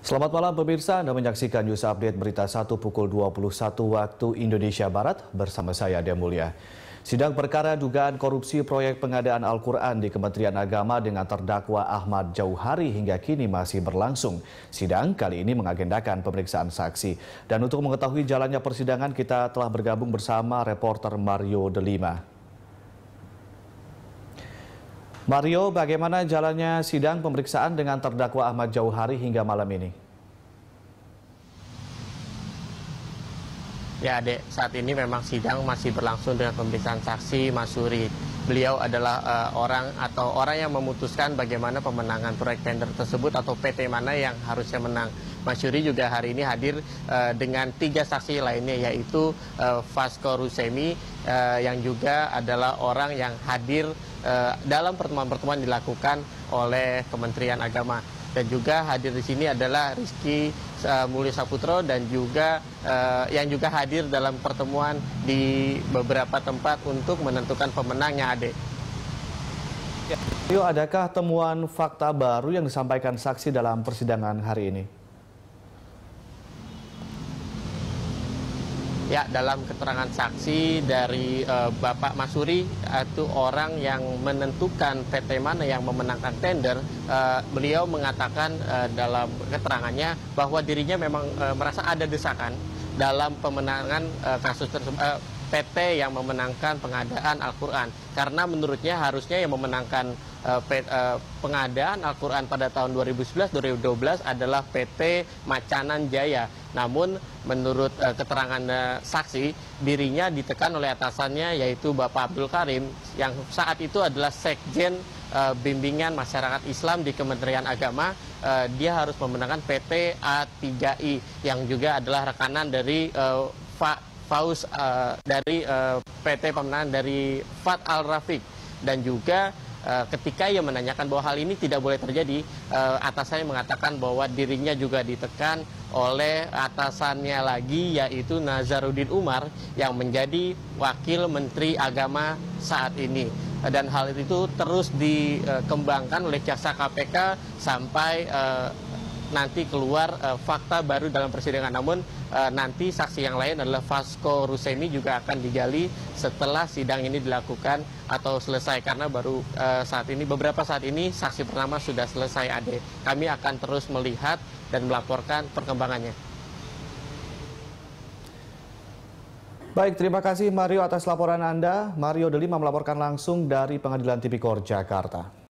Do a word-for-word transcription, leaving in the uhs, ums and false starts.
Selamat malam pemirsa, Anda menyaksikan News Update Berita satu pukul dua puluh satu waktu Indonesia Barat bersama saya Ade Mulya. Sidang perkara dugaan korupsi proyek pengadaan Al-Quran di Kementerian Agama dengan terdakwa Ahmad Jauhari hingga kini masih berlangsung. Sidang kali ini mengagendakan pemeriksaan saksi. Dan untuk mengetahui jalannya persidangan kita telah bergabung bersama reporter Mario Delima. Mario, bagaimana jalannya sidang pemeriksaan dengan terdakwa Ahmad Jauhari hingga malam ini? Ya, Dek, saat ini memang sidang masih berlangsung dengan pemeriksaan saksi Mas Suri. Beliau adalah uh, orang atau orang yang memutuskan bagaimana pemenangan proyek tender tersebut atau P T mana yang harusnya menang. Mas Suri juga hari ini hadir uh, dengan tiga saksi lainnya, yaitu uh, Vasco Rusemi uh, yang juga adalah orang yang hadir uh, dalam pertemuan-pertemuan dilakukan oleh Kementerian Agama. Dan juga hadir di sini adalah Rizky uh, Mulyo Saputro dan juga uh, yang juga hadir dalam pertemuan di beberapa tempat untuk menentukan pemenangnya, Ade. Yuk, adakah temuan fakta baru yang disampaikan saksi dalam persidangan hari ini? Ya, dalam keterangan saksi dari uh, Bapak Mas Suri, itu orang yang menentukan P T mana yang memenangkan tender. Uh, beliau mengatakan uh, dalam keterangannya bahwa dirinya memang uh, merasa ada desakan dalam pemenangan uh, kasus tersebut. Uh, P T yang memenangkan pengadaan Al-Quran, karena menurutnya harusnya yang memenangkan uh, P, uh, pengadaan Al-Quran pada tahun dua ribu sebelas dua ribu dua belas adalah P T Macanan Jaya. Namun menurut uh, keterangan uh, saksi, dirinya ditekan oleh atasannya yaitu Bapak Abdul Karim yang saat itu adalah Sekjen uh, Bimbingan Masyarakat Islam di Kementerian Agama. Uh, dia harus memenangkan P T A tiga I yang juga adalah rekanan dari uh, Pak Faus uh, dari uh, P T pemenangan dari Fat Al-Rafiq. Dan juga uh, ketika ia menanyakan bahwa hal ini tidak boleh terjadi, uh, atasannya mengatakan bahwa dirinya juga ditekan oleh atasannya lagi, yaitu Nazaruddin Umar yang menjadi Wakil Menteri Agama saat ini. Dan hal itu terus dikembangkan oleh jaksa K P K sampai uh, nanti keluar uh, fakta baru dalam persidangan. Namun uh, nanti saksi yang lain adalah Vasco Rusemi juga akan digali setelah sidang ini dilakukan atau selesai, karena baru uh, saat ini beberapa saat ini saksi pertama sudah selesai, Ade. Kami akan terus melihat dan melaporkan perkembangannya. Baik, terima kasih Mario atas laporan Anda. Mario Delima melaporkan langsung dari Pengadilan Tipikor Jakarta.